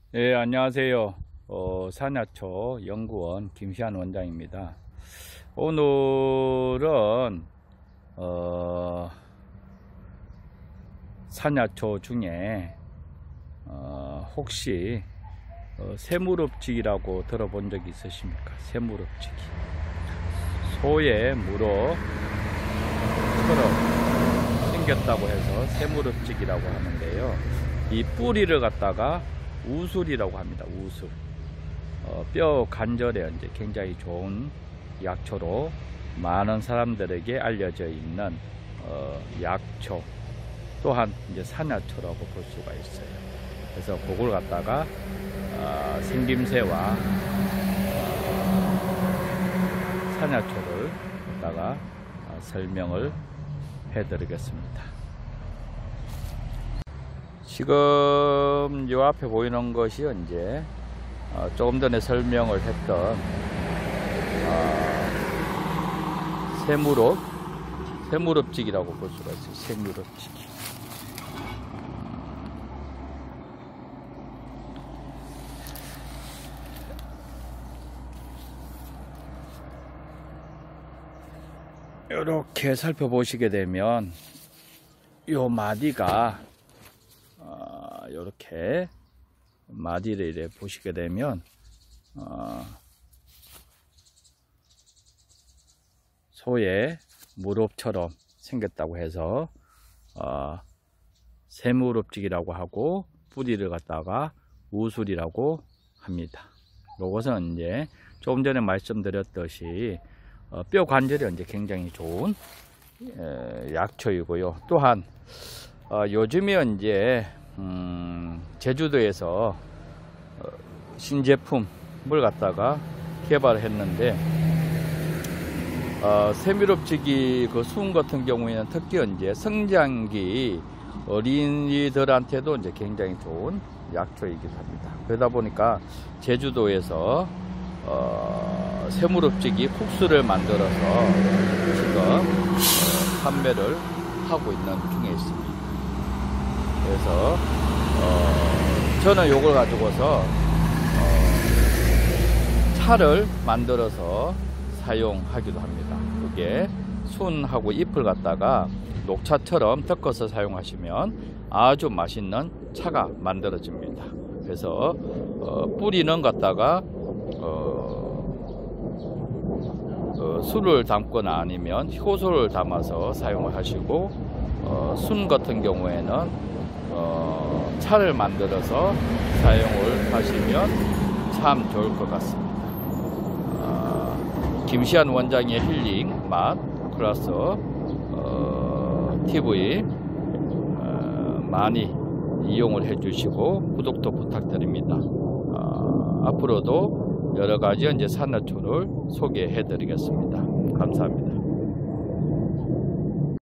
예, 안녕하세요. 산야초 연구원 김시환 원장입니다. 오늘은 산야초 중에 혹시 새무릎지기라고 들어본 적이 있으십니까? 새무릎지기. 소의 무릎처럼 생겼다고 해서 새무릎지기라고 하는데요. 이 뿌리를 갖다가 우술이라고 합니다. 우술. 뼈 관절에 이제 굉장히 좋은 약초로 많은 사람들에게 알려져 있는 약초, 또한 이제 산야초라고 볼 수가 있어요. 그래서 그걸 갖다가 생김새와 산야초를 갖다가 설명을 해드리겠습니다. 지금 이 앞에 보이는 것이 이제 조금 전에 설명을 했던 새무릎지기라고 볼 수가 있어요. 새무릎지기. 이렇게 살펴보시게 되면 요 마디가 이렇게 마디를 이렇게 보시게 되면 소의 무릎처럼 생겼다고 해서 새무릎지기라고 하고, 뿌리를 갖다가 우술이라고 합니다. 이것은 이제 조금 전에 말씀드렸듯이 뼈 관절에 이제 굉장히 좋은 약초이고요. 또한 요즘에 이제 제주도에서 신제품을 갖다가 개발했는데, 새무릎지기 그 수은 같은 경우에는 특히 이제 성장기 어린이들한테도 이제 굉장히 좋은 약초이기도 합니다. 그러다 보니까 제주도에서 새무릎지기 국수를 만들어서 지금 판매를 하고 있는 중에 있습니다. 그래서 저는 요걸 가지고서 차를 만들어서 사용하기도 합니다. 이게 순하고 잎을 갖다가 녹차처럼 섞어서 사용하시면 아주 맛있는 차가 만들어집니다. 그래서 뿌리는 갖다가 술을 담거나 아니면 효소를 담아서 사용을 하시고, 순 같은 경우에는 차를 만들어서 사용을 하시면 참 좋을 것 같습니다. 김시환 원장의 힐링 맛 플러스 TV 많이 이용을 해주시고 구독도 부탁드립니다. 앞으로도 여러 가지 이제 산야초를 소개해 드리겠습니다. 감사합니다.